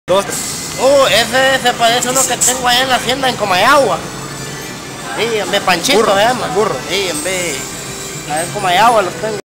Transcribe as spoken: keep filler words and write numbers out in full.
Dos. Uh, ese se parece a uno que tengo allá en la hacienda en Comayagua. Sí, en vez de Panchito Burro, se llama. burro. Sí, en vez. A ver, Comayagua los tengo.